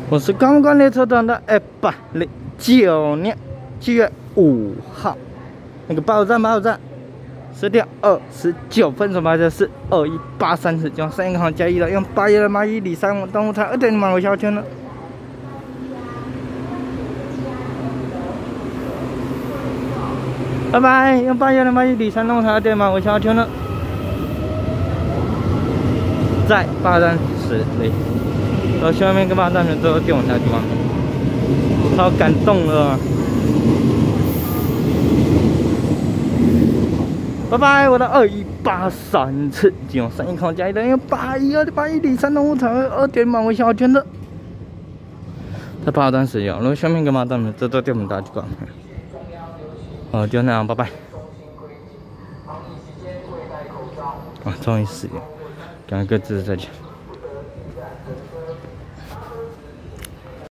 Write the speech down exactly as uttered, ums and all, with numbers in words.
我是刚刚列车团的二八零九年七月五号，那个报站报站，十点二十九分所发的是二一八三十，将三银行加一了，用八月的蚂蚁里三动物餐二点零满为小圈了。拜拜，用八月的蚂蚁里三动物餐二点满为小圈了。在八站十里。 到下面跟八站的之后，电往下地方，超感动了。拜拜，我的二一八三次，只用三亿康加一的，用八一二的八一零三动物场二点满为小圈的。在八站使用，然后下面跟八站的这都电门大地方。哦，就那样，拜拜。啊，终于使用，两个字再见。